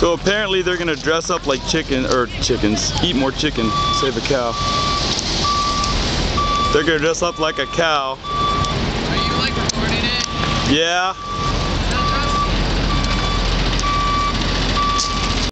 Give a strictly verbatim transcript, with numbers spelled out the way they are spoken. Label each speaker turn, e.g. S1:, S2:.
S1: So apparently they're gonna dress up like chicken or chickens. Eat more chicken. Save a cow. They're gonna dress up like a cow.
S2: Are you like recording it?
S1: Yeah.